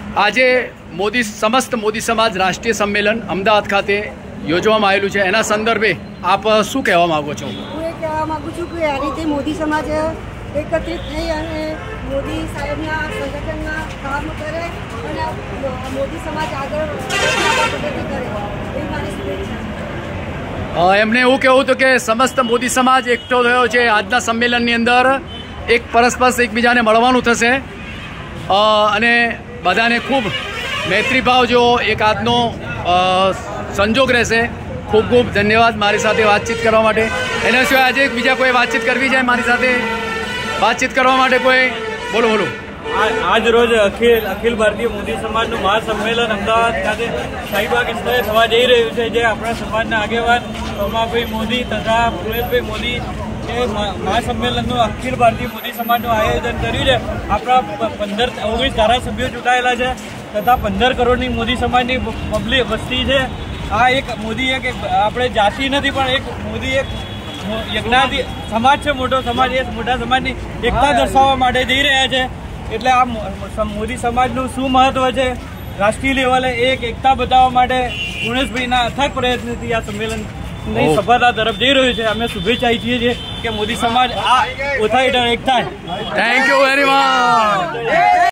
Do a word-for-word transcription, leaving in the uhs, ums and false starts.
આજે મોદી સમસ્ત મોદી સમાજ રાષ્ટ્રીય સંમેલન અમદાવાદ ખાતે યોજવામાં આવેલું છે, એના સંદર્ભે આપ શું કહેવા માંગો છો? હું એ કહેવા માગું છું કે આ રીતે મોદી સમાજ એકત્રિત થઈ અને મોદી સાહેબના સંગઠનમાં કામ કરે અને મોદી સમાજ આગળ પ્રગતિ કરે એ મારી શુભેચ્છા. એમને એવું કહેવું હતું કે સમસ્ત મોદી સમાજ એકઠો થયો છે. આજના સંમેલનની અંદર એક પરસ્પર એકબીજાને મળવાનું થશે અને બધાને ખૂબ મૈત્રીભાવ જેવો એક આજનો સંજોગ રહેશે. ખૂબ ખૂબ ધન્યવાદ મારી સાથે વાતચીત કરવા માટે. એના સિવાય આજે બીજા કોઈ વાતચીત કરવી જાય મારી સાથે વાતચીત કરવા માટે કોઈ? બોલો બોલો. આજ રોજ અખિલ અખિલ ભારતીય મોદી સમાજનું મહાસંમેલન અમદાવાદ ખાતે શાહીબાગ સ્થળે થવા જઈ રહ્યું છે, જે આપણા સમાજના આગેવાન રમાભાઈ મોદી તથા પુરેશભાઈ મોદી એ મહાસંમેલનનું અખિલ ભારતીય મોદી સમાજનું આયોજન કર્યું છે. આપણા પંદર ઓગણીસ ધારાસભ્યો ચૂંટાયેલા છે તથા પંદર કરોડની મોદી સમાજની પબ્લિક વસ્તી છે. આ એક મોદી એક આપણે જાતિ નથી પણ એક મોદી એક યજ્ઞાતિ સમાજ છે, મોટો સમાજ. એ મોટા સમાજની એકતા દર્શાવવા માટે જઈ રહ્યા છે. એટલે આ મોદી સમાજનું શું મહત્વ છે રાષ્ટ્રીય લેવલે એક એકતા બતાવવા માટે ગુણેશભાઈના અથાગ પ્રયત્નથી આ સંમેલનની સફળતા તરફ જઈ રહ્યું છે. અમે શુભેચ્છા ઈચ્છીએ છીએ કે મોદી સમાજ આ ઓથા હેઠળ એક થાય. Thank you very much.